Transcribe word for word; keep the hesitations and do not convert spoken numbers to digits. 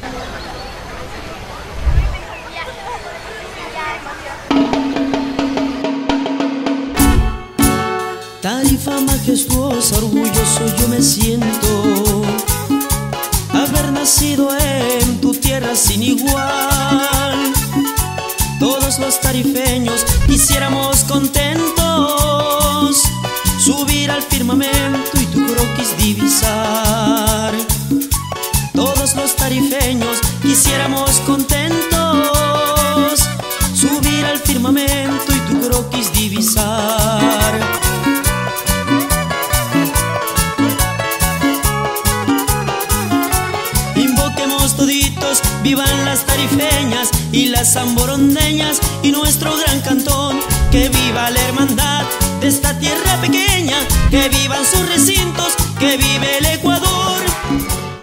Tarifa majestuosa, orgulloso yo me siento, haber nacido en tu tierra sin igual. Todos los tarifeños quisiéramos contentos subir al firmamento y tu croquis divisar. Todos los tarifeños quisiéramos contentos subir al firmamento y tu croquis divisar. Invoquemos toditos, vivan las tarifeñas y las zamborondeñas y nuestro gran cantón. Que viva la hermandad de esta tierra pequeña, que vivan sus recintos, que vive el Ecuador.